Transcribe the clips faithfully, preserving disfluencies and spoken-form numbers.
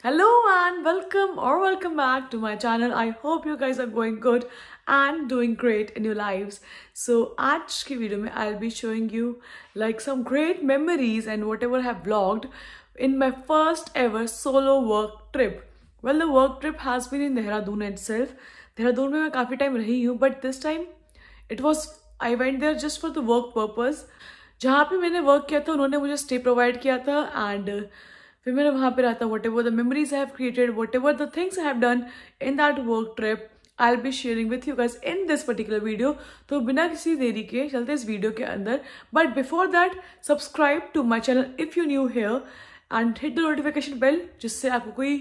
Hello and welcome or welcome back to my channel. I hope you guys are going good and doing great in your lives. So आज की video में I'll be showing you like some great memories and whatever I have vlogged in my first ever solo work trip. Well, the work trip has been in Dehradun itself. Dehradun में मैं काफ़ी time रही हूँ, but this time it was I went there just for the work purpose. जहाँ पे मैंने work किया था उन्होंने मुझे स्टे प्रोवाइड किया था एंड फिर मैंने वहाँ पे रहा था. Whatever the memories I have created, whatever the things I have done in that work trip, I will be sharing with you guys in this particular video. तो बिना किसी देरी के चलते इस वीडियो के अंदर. But before that subscribe to my channel if you new here and hit the notification bell, जिससे आपको कोई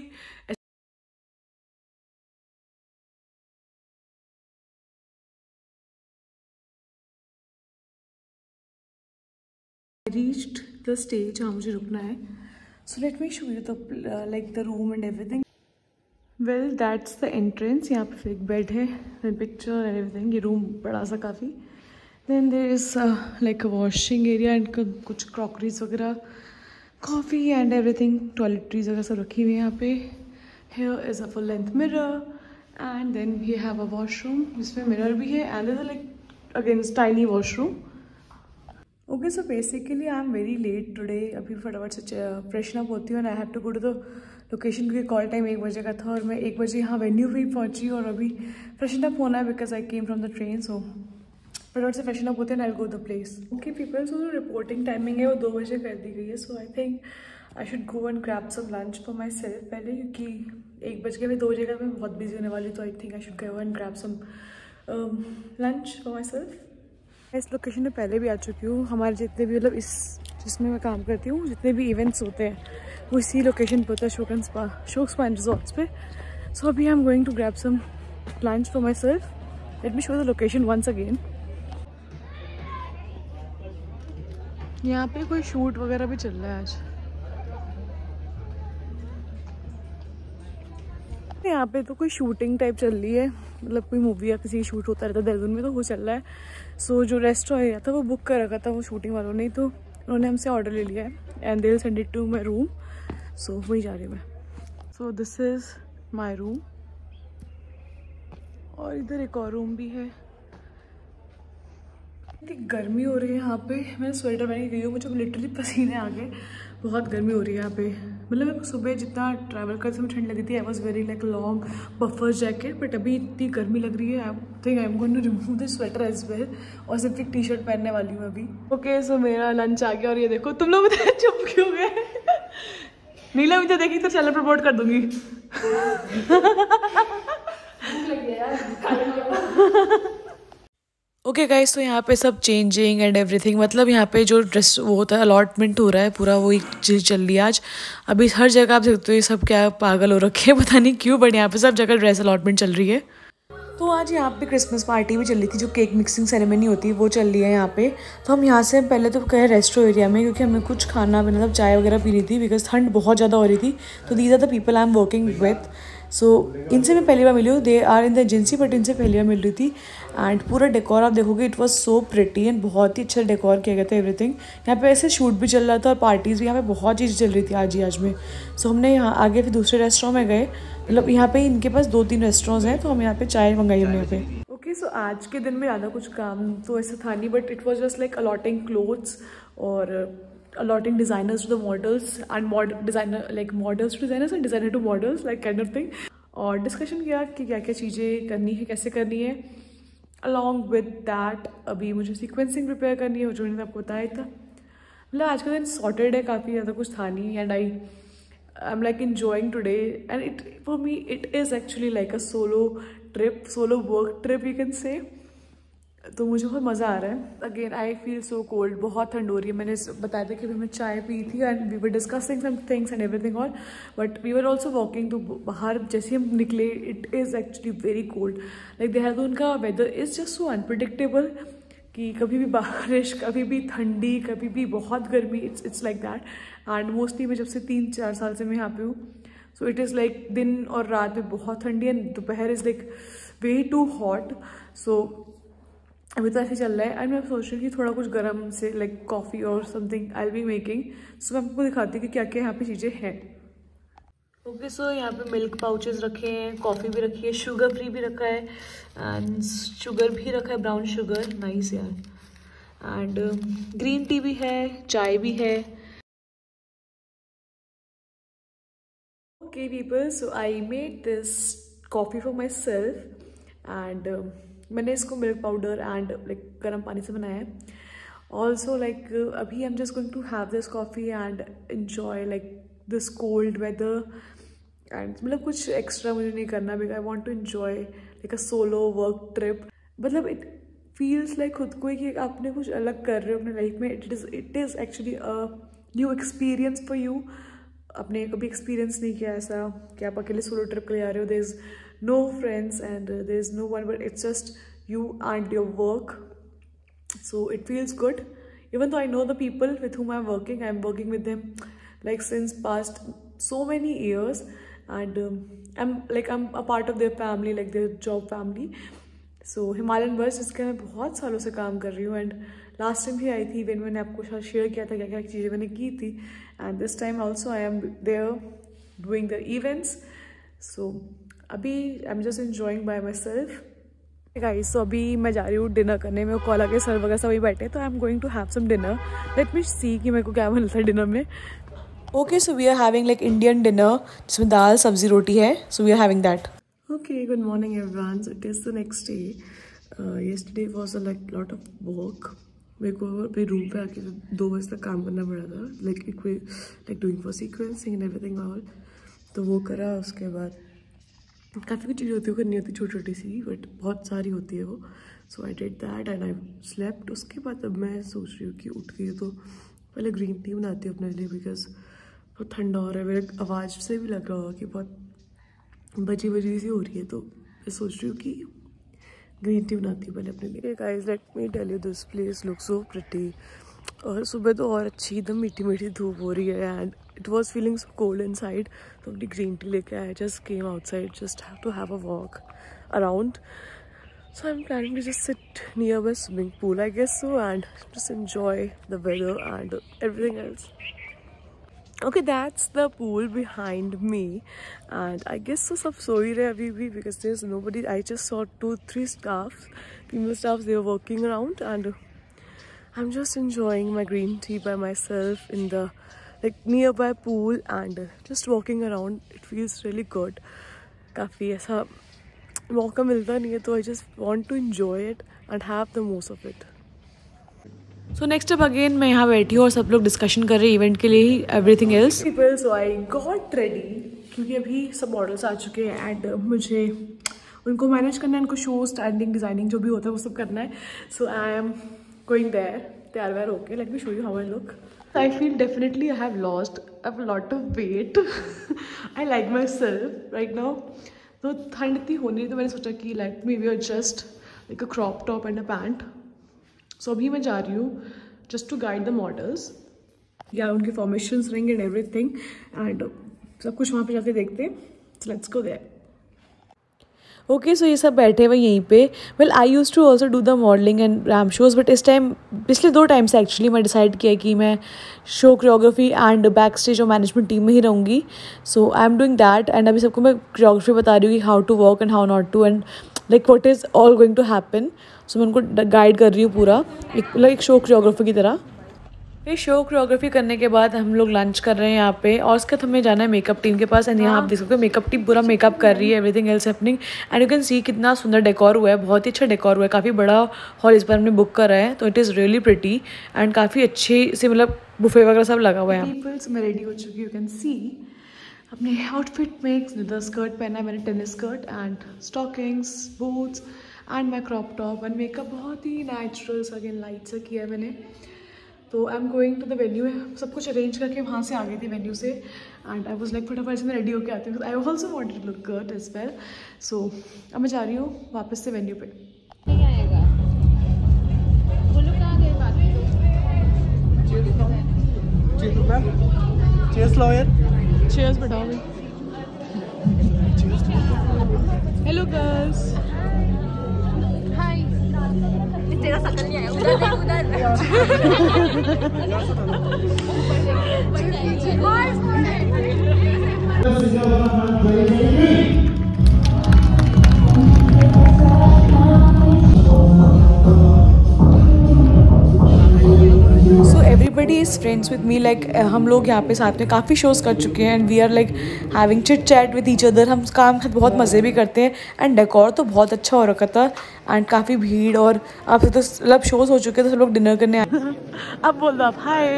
reached the stage जहाँ मुझे रुकना है. So let me show you the uh, like the room and everything. Well, that's the entrance. यहाँ पे फिर एक बेड है, then picture and everything. ये रूम बड़ा सा काफ़ी. Then there is uh, like a washing area and कुछ crockeries वगैरह, coffee and everything, toiletries वगैरह सब रखी हुई है यहाँ पे. Here is a full length mirror and then we have a washroom जिसमें mirror भी है and there's a like again tiny washroom. Okay so basically I am very late today. अभी फटाफट से फ्रेशन अप होती हूँ and I have to go to the location क्योंकि call time एक बजे का था और मैं एक बजे यहाँ वेन्यू भी पहुँची और अभी फ्रेशन अप होना है because I came from the train. So फटाफट से फ्रेशन अप होते हैं and I go the place. Okay people, so reporting timing है वो दो बजे कर दी गई है. So I think I should go and grab some lunch for myself पहले, क्योंकि एक बज के मैं दो बजे का मैं बहुत बिजी होने वाली. तो I think I should go and grab some lunch for myself. इस लोकेशन में पहले भी आ चुकी हूँ. हमारे जितने भी मतलब इस जिसमें मैं काम करती हूँ जितने भी इवेंट्स होते हैं वो इसी लोकेशन पर होता है, शोक एंड स्पा शोक स्पा एंड रिजॉर्ट्स पे. सो अभी I am going to grab some lunch for myself. Let me show the location once again. यहाँ पे कोई शूट वगैरह भी चल रहा है आज. यहाँ पे तो कोई शूटिंग टाइप चल रही है, मतलब कोई मूवी या किसी शूट होता रहता है देहरादून में, तो वो चल रहा है. सो so, जो रेस्टोरेंट था वो बुक कर रखा था वो शूटिंग वालों ने, तो उन्होंने हमसे ऑर्डर ले लिया है and they will send it to my room. So वही जा रही हूँ मैं. So this is my room और इधर एक और रूम भी है. गर्मी हो रही है यहाँ पे. मैंने स्वेटर पहन के गई हूँ, मुझे लिटरली पसीने आ गए. बहुत गर्मी हो रही है यहाँ पे. मतलब मेरे को सुबह जितना ट्रैवल करते समय ठंड लगी थी, I was very like long buffer jacket, but अभी इतनी गर्मी लग रही है. I think I am going to remove this sweater as well और सिर्फ एक टी शर्ट पहनने वाली हूँ अभी. ओके सो मेरा लंच आ गया और ये देखो तुम लोग बताए चुप क्यों गए. नीला मुझे देखी तो चैनल प्रमोट कर दूंगी. ओके गाइस, तो यहाँ पे सब चेंजिंग एंड एवरीथिंग, मतलब यहाँ पे जो ड्रेस वो होता है अलॉटमेंट हो रहा है पूरा, वही चीज़ चल रही है आज. अभी हर जगह आप देखते हो ये सब क्या पागल हो रखे हैं पता नहीं क्यों, बट यहाँ पे सब जगह ड्रेस अलॉटमेंट चल रही है. तो आज यहाँ पे क्रिसमस पार्टी भी चल रही थी, जो केक मिक्सिंग सेरेमनी होती है वो चल रही है यहाँ पे. तो हम यहाँ से पहले तो गए रेस्टो एरिया में क्योंकि हमें कुछ खाना मतलब चाय वगैरह पीनी थी बिकॉज ठंड बहुत ज़्यादा हो रही थी. तो these are the people I am working with. So इनसे मैं पहली बार मिली हूँ. They are in the agency but इनसे पहली बार मिल रही थी. एंड पूरा डेकोर आप देखोगे it was so pretty and बहुत ही अच्छा डेकोर किया गया था एवरीथिंग. यहाँ पे ऐसे शूट भी चल रहा था और पार्टीज़ भी, यहाँ पे बहुत चीज़ें चल रही थी आज ही आज में. सो so, हमने यहाँ आगे फिर दूसरे रेस्टोरेंट में गए. मतलब यहाँ पे इनके पास दो तीन रेस्टोरेंट्स हैं, तो हम यहाँ पे चाय मंगाई हमने यहाँ पे. ओके सो आज के दिन में ज़्यादा कुछ काम तो ऐसा था नहीं, but it was just like allotting clothes और allotting designers to the models and model designer like models to designers and designer to models like kind of thing. और डिस्कशन किया कि क्या क्या चीज़ें करनी है, कैसे करनी है. अलॉन्ग विद दैट अभी मुझे सीक्वेंसिंग प्रिपेयर करनी है, जो मैंने आपको बताया था. मतलब आज का दिन सॉर्टेड है, काफ़ी ज़्यादा कुछ था नहीं. And I I am like enjoying today and it for me it is actually like a solo trip, solo work trip you can say. तो मुझे बहुत मज़ा आ रहा है. Again I feel so cold, बहुत ठंड हो रही है. मैंने बताया था कि हमने चाय पी थी and we were discussing some things and everything और but we were also walking. तो बाहर जैसे हम निकले it is actually very cold. Like Dehradun का weather is just so unpredictable कि कभी भी बारिश, कभी भी ठंडी, कभी भी बहुत गर्मी. It's it's like that. And mostly मैं जब से तीन चार साल से मैं यहाँ पे हूँ, सो इट इज़ लाइक दिन और रात में बहुत ठंडी एंड दोपहर is like way too hot. So अभी तो ऐसे चल रहा है. एंड मैं सोच रही हूँ कि थोड़ा कुछ गर्म से लाइक कॉफ़ी और something I will be making. So मैं आपको दिखाती हूँ कि क्या क्या यहाँ पे चीज़ें हैं. ओके सो यहाँ पे मिल्क पाउचेस रखे हैं, कॉफ़ी भी रखी है, शुगर फ्री भी रखा है एंड शुगर भी रखा है, ब्राउन शुगर, नाइस यार। एंड ग्रीन टी भी है, चाय भी है। Okay people, so I made this coffee for myself and मैंने इसको मिल्क पाउडर एंड लाइक गर्म पानी से बनाया है। ऑल्सो लाइक अभी I am just going to have this coffee and enjoy like this cold weather and मतलब कुछ एक्स्ट्रा मुझे नहीं करना, because I want to enjoy like a solo work trip. मतलब इट फील्स लाइक खुद को ही कि आपने कुछ अलग कर रहे हो अपने लाइफ में। It is it is actually a new experience for you. आपने कभी एक्सपीरियंस नहीं किया ऐसा कि आप अकेले सोलो ट्रिप के लिए आ रहे हो, there is no friends and there is no one, but it's just you and your work. So it feels good, even though I know the people with whom I'm working. I'm working with them like since past so many years, and um, I'm like I'm a part of their family, like their job family. So Himalayan Bus जिसके मैं बहुत सालों से काम कर रही हूँ, and last time भी आई थी when मैंने आपको शायद शेयर किया था क्या क्या चीज़ें मैंने की थी, and this time also I am there doing the events. So अभी I'm just enjoying by myself. Guys, so अभी मैं जा रही हूँ डिनर करने में। कॉला के सर वगैरह सभी बैठे, तो I am going to have some dinner. Let me see कि मेरे को क्या मिलता है डिनर में। Okay so we are having like Indian dinner जिसमें दाल सब्जी रोटी है, so we are having that. Okay, good morning everyone. So it is the next day. Yesterday was a like lot of work. मेरे को अपने room पे आके दो बजे तक काम करना पड़ा था, like like doing for sequencing and everything all. तो वो करा, उसके बाद काफ़ी कुछ चीज़ें होती है करनी होती, छोटी छोटी सी, बट बहुत सारी होती है वो। So I did that and I slept. उसके बाद अब मैं सोच रही हूँ कि उठ गई तो पहले ग्रीन टी बनाती हूँ अपने लिए, बिकॉज बहुत ठंडा हो रहा है। मेरे आवाज़ से भी लग रहा होगा कि बहुत बजी बजी सी हो रही है, तो मैं सोच रही हूँ कि ग्रीन टी बनाती हूँ पहले अपने लिए। Guys, let me tell you, this place look so pretty. और सुबह तो और अच्छी एकदम मीठी मीठी धूप हो रही है and it was feeling so cold inside. तो अपनी ग्रीन टी लेके आए, just came outside just have to have a walk around. So I am planning to just sit nearby swimming pool I guess so, and just enjoy the weather and everything else. Okay, that's the pool behind me, and I guess so सब सो ही रहे अभी भी, because there's nobody. I just saw two three staffs, female staffs, they were working around, and I'm just enjoying my green tea by myself in the like nearby pool and just walking around. It feels really good. काफ़ी ऐसा मौका मिलता नहीं है, तो I just want to enjoy it and have the most of it. So next up again मैं यहाँ बैठी हूँ और सब लोग डिस्कशन कर रहे हैं इवेंट के लिए ही, everything else people. So I got ready, क्योंकि अभी सब मॉडल्स आ चुके हैं एंड मुझे उनको मैनेज करना है, उनको शो स्टैंडिंग डिजाइनिंग जो भी होता है वो सब करना है. So I am going there, तैयार वैयार होके. Let me show you how I look. I feel definitely I have lost a lot of weight. I like myself right now. तो ठंड इतनी होनी, तो मैंने सोचा कि like may we are just like a crop top and a pant. So so, अभी मैं जा रही हूँ just to guide the models, या उनके formations ring and everything, and सब कुछ वहाँ पे जाके देखते हैं. So let's go there. Okay, so ये सब बैठे हुए यहीं पे. Well I use to also do the modelling and ramp shows, but इस टाइम पिछले दो टाइम से एक्चुअली मैं डिसाइड किया कि मैं show choreography and back stage और मैनेजमेंट टीम में ही रहूँगी. So I am doing that, and अभी सबको मैं कोरियोग्राफी बता रही हूँ कि how to work and how not to, and like what is all going to happen. So मैं उनको गाइड कर रही हूँ पूरा, एक मतलब एक शो कोरियोग्राफी की तरह. ये शो कोरियोग्राफी करने के बाद हम लोग लंच कर रहे हैं यहाँ पे, और उसके बाद हमें जाना है मेकअप टीम के पास. एंड यहाँ आप देख सकते हो मेकअप टीम पूरा मेकअप कर रही है, everything else happening. And you can see कितना सुंदर डेकोर हुआ है, बहुत ही अच्छा डेकोर हुआ है. काफ़ी बड़ा हॉल इस बार हमने बुक करा है, तो it is really pretty and काफ़ी अच्छी से मतलब बुफे वगैरह सब लगा हुआ है. पीपल्स मैं रेडी हो चुकी हूँ, यू कैन सी अपने आउटफिट में द स्कर्ट पहना है मैंने, tennis skirt and stockings, boots and my crop top, and makeup बहुत ही नेचुरल सा अगेन लाइट सा किया है मैंने. तो I am going to the venue. सब कुछ अरेंज करके वहाँ से आ गई थी वेन्यू से, एंड आई वॉज लाइक फटाफट से मैं रेडी होकर आती हूँ. I also wanted to look good as well. सो अब मैं जा रही हूँ वापस से वेन्यू पे. चीयर्स बताओ. Hello girls. तेरा शकल नहीं आया, उधर देख उधर. Everybody is friends with me, like हम लोग यहाँ पे साथ में काफ़ी शोज़ कर चुके हैं and we are like having chit chat with each other. हम काम के साथ बहुत मज़े भी करते हैं एंड डेकोर तो बहुत अच्छा हो रखा था एंड काफ़ी भीड़ और आप तो मतलब शोज़ हो चुके थे, सब लोग डिनर करने आए। अब बोल दो आप हाय।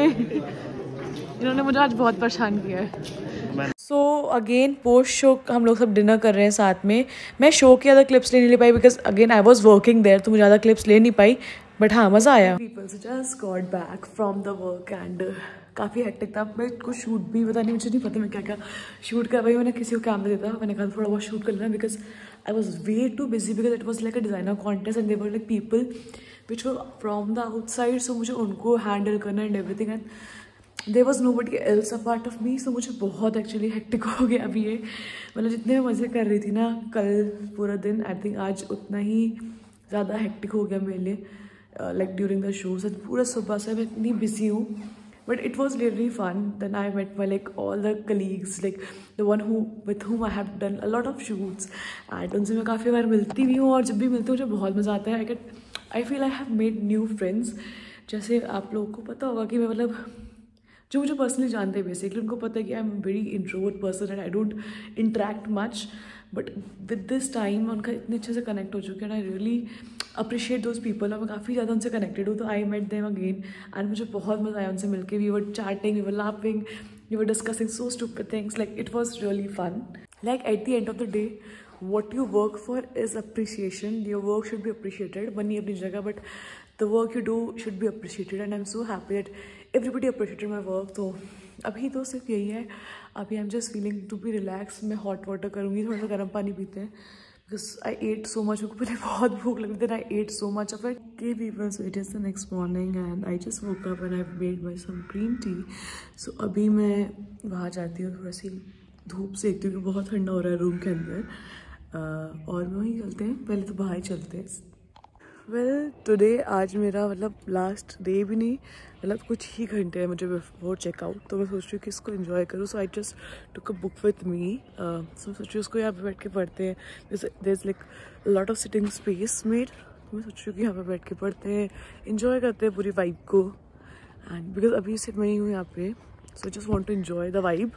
इन्होंने मुझे आज बहुत परेशान किया है। सो अगेन पोस्ट शो हम लोग सब डिनर कर रहे हैं साथ में। मैं शो के ज़्यादा क्लिप्स ले नहीं पाई because again I was working there, तो मुझे ज़्यादा क्लिप्स ले नहीं पाई, बट हाँ मज़ा आया। Peoples just got back from the work and काफ़ी हेक्टिक था। मैं कुछ शूट भी पता नहीं, मुझे नहीं पता मैं क्या क्या शूट कर पाई। मैंने किसी को कैमरा देता, मैंने कहा थोड़ा बहुत शूट करना because I was way too busy because it was like a designer contest and they were like people which were from the outside, so मुझे उनको हैंडल करना and everything and there was nobody else a part of me. So मुझे बहुत actually hectic हो गया अभी ये, मतलब जितने मैं मज़े कर रही थी ना कल पूरा दिन, आई थिंक आज उतना ही ज़्यादा हेक्टिक हो गया मेरे लिए लाइक ड्यूरिंग द शोज। पूरा सुबह से मैं इतनी बिजी हूँ, but it was really fun. Then I met my like all the colleagues, like the one who with whom I have done a lot of shoots and उनसे मैं काफ़ी बार मिलती भी हूँ और जब भी मिलती हूँ मुझे बहुत मज़ा आता है। I get I feel I have made new friends. जैसे आप लोगों को पता होगा कि मैं मतलब जो मुझे पर्सनली जानते हैं बेसिकली उनको पता है कि I am very introvert person and I don't interact much, but with this time उनका इतने अच्छे से कनेक्ट हो चुके हैं and I really appreciate those people. और मैं काफ़ी ज़्यादा उनसे कनेक्टेड हूँ, तो I met them again and मुझे बहुत मज़ा आया उनसे मिलके। We were chatting, we were laughing, we were discussing so stupid things, like it was really fun. Like at the end of the day what you work for is appreciation. Your work should be appreciated. Money अपनी जगह, but the work you do should be appreciated and I'm so happy that everybody appreciated my work. तो अभी तो सिर्फ यही है, अभी I'm just feeling to be relaxed. मैं hot water करूँगी, थोड़ा सा गर्म पानी पीते हैं because I ate so much. मुझे पहले बहुत भूख लगी थी, I ate so much of it. Okay people, so it is the next morning and I just woke up and I've made my some green tea. So अभी मैं बाहर जाती हूँ, थोड़ा सी धूप सेकती हूँ, बहुत ठंडा हो रहा है रूम के अंदर। Uh, और वहीं चलते हैं, पहले तो बाहर चलते हैं। वेल टुडे आज मेरा मतलब लास्ट डे भी नहीं, मतलब कुछ ही घंटे हैं मुझे बिफोर चेकआउट, तो मैं सोच रही हूँ कि इसको एंजॉय करूँ। So I just took a book with me, so सोच रही हूँ उसको यहाँ पे बैठ के पढ़ते हैं। There is like lot of sitting space made, तो मैं सोच रही हूँ कि यहाँ पे बैठ के पढ़ते हैं, एंजॉय करते हैं पूरी वाइब को। एंड बिकॉज अभी सिर्फ मैं ही हूँ यहाँ पे, so I just want to enjoy the vibe.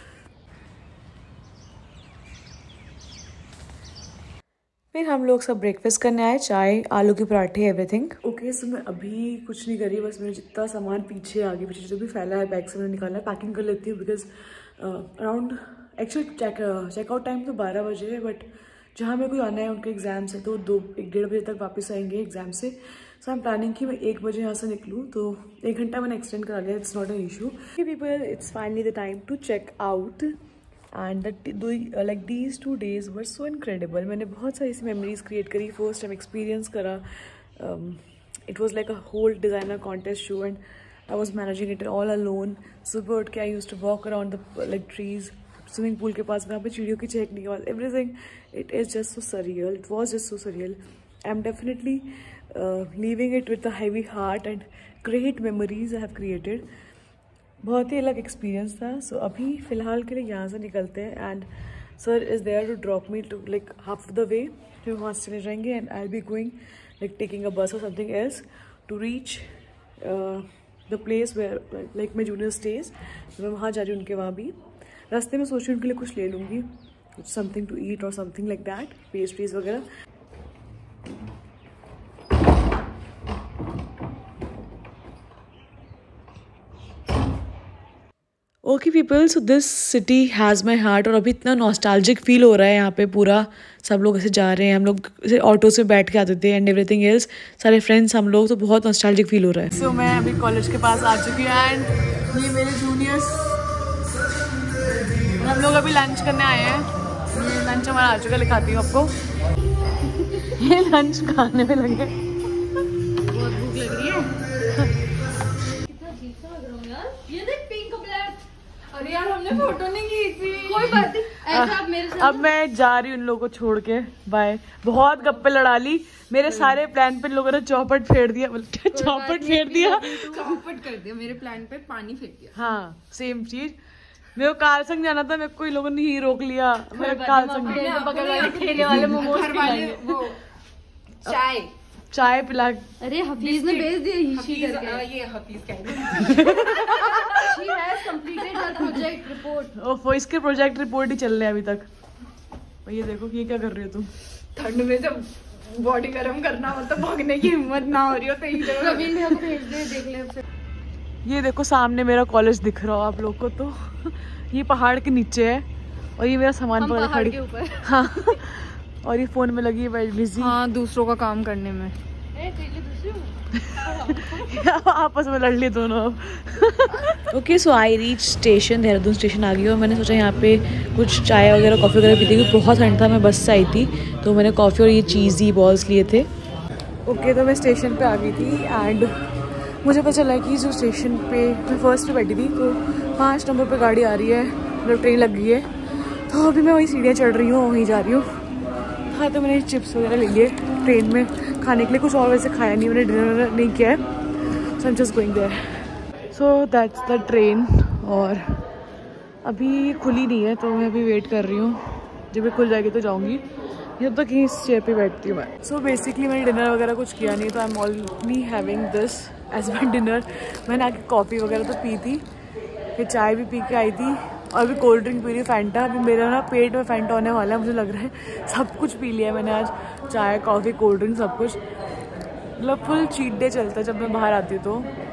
फिर हम लोग सब ब्रेकफास्ट करने आए, चाय, आलू के पराठे, एवरीथिंग। ओके सो मैं अभी कुछ नहीं करी, बस मैंने जितना सामान पीछे आगे पीछे जो भी फैला है बैग से मैंने निकाला है, पैकिंग कर लेती हूँ because around actually check checkout time तो बारह बजे है, बट जहाँ मेरे को आना है उनके एग्जाम्स है तो दो एक डेढ़ बजे तक वापस आएंगे एग्जाम से। सो आई एम प्लानिंग कि मैं एक बजे यहाँ से निकलूँ, तो एक घंटा मैंने एक्सटेंड करा लिया, it's not an issue. People it's finally the time to check out and like these two days were so incredible. मैंने बहुत सारी ऐसी मेमोरीज क्रिएट करी, फर्स्ट टाइम एक्सपीरियंस करा। It was like a whole designer contest show and I was managing it all alone. सुबह उठ के I used to walk around the like trees, swimming pool के पास वहाँ पे चिड़ियों की चहकने के बाद everything, it is just so surreal, it was just so surreal. I am definitely leaving it with a heavy heart and great memories I have created. बहुत ही अलग एक्सपीरियंस था। सो so, अभी फ़िलहाल के लिए यहाँ से निकलते हैं and sir is there to drop me to like half the way, फिर वहाँ से चले जाएंगे and I be going like taking a bus और something else to reach the place where like my junior stage. मैं वहाँ जा रही हूँ उनके वहाँ भी। रास्ते में सोच रही हूँ उनके लिए कुछ ले लूँगी, कुछ समथिंग टू ईट और समथिंग लाइक दैट, पेस्ट्रीज वगैरह। Okay people, so this city has my heart. और अभी इतना नॉस्टैल्जिक फील हो रहा है यहाँ पे, पूरा सब लोग ऐसे जा रहे हैं, हम लोग ऐसे ऑटो से बैठ के आते थे एंड एवरीथिंग एल्स, सारे फ्रेंड्स हम लोग, तो बहुत नॉस्टैल्जिक फील हो रहा है। सो so, मैं अभी कॉलेज के पास आ चुकी हूँ एंड ये मेरे जूनियर्स, हम लोग अभी लंच करने आए हैं। ये लंच हमारा आ चुका, दिखाती हूँ आपको। ये लंच खाने में लगे, बहुत भूख लग रही है। ये देख पिंक ब्लैक, अरे यार हमने फोटो नहीं की थी। कोई बात नहीं, ऐसा आप मेरे साथ। अब मैं जा रही हूँ उन लोगों को छोड़ के, बाय। बहुत गप्पे लड़ा ली, मेरे सारे प्लान पे इन लोगों ने चौपट फेर दिया, चौपट फेर दिया चौपट कर दिया, मेरे प्लान पे पानी फेर दिया। हाँ सेम चीज। मेरे को कारसंग जाना था, मेरे को इन लोगों ने ही रोक लिया। मैं कारसंग ठेले वाले मोमोज वो चाय चाय पिला। अरे हफीज ने भेज दिया हिशी करके। ये हफीज कह रही है। She has completed her project report. ओह, इसके प्रोजेक्ट रिपोर्ट ही चल रहे हैं अभी तक। ये देखो ये क्या कर रही हो तुम? ठंड में जब बॉडी गर्म करना हो तो भागने की हिम्मत ना हो रही हो तो एक जगह कभी भी हमको भेज दे, देख ले। ये देखो सामने मेरा कॉलेज दिख रहा हो आप लोग को, तो ये पहाड़ के नीचे है और ये मेरा सामान पकड़ खड़ी के ऊपर। हाँ और ये फोन में लगी है बैठ बिजी। हाँ, दूसरों का काम करने में। आपस में लड़ लिए दोनों अब। Okay, so I reach station, Dehradun station आ गई और मैंने सोचा यहाँ पे कुछ चाय वगैरह कॉफ़ी वगैरह पीती, क्योंकि बहुत ठंड था। मैं बस से आई थी तो मैंने कॉफ़ी और ये चीज़ी बॉल्स लिए थे। ओके okay, तो मैं स्टेशन पे आ गई थी एंड मुझे पता चला कि जो स्टेशन पे मैं फर्स्ट पे बैठी थी तो पाँच नंबर पे गाड़ी आ रही है, मतलब ट्रेन लग गई है। तो अभी मैं वही सीढ़ियाँ चढ़ रही हूँ, वहीं जा रही हूँ। हाँ, तो मैंने चिप्स वगैरह ले लिए ट्रेन में खाने के लिए, कुछ और वैसे खाया नहीं, मैंने डिनर नहीं किया है। So I am just going there. So that's the train और अभी खुली नहीं है तो मैं अभी वेट कर रही हूँ, जब भी खुल जाएगी तो जाऊँगी। जब तक यहीं इस चेयर पे बैठती हूँ मैं। सो बेसिकली मैंने डिनर वगैरह कुछ किया नहीं, तो I am already having this as my dinner. मैंने आके कॉफ़ी वगैरह तो पी थी, फिर चाय भी पी के आई थी और अभी कोल्ड ड्रिंक पी रही फैंटा। अभी मेरा ना पेट में फैंटा होने वाला है, मुझे लग रहा है। सब कुछ पी लिया मैंने आज, चाय कॉफ़ी कोल्ड ड्रिंक सब कुछ। मतलब फुल चीट डे चलता है जब मैं बाहर आती हूँ तो।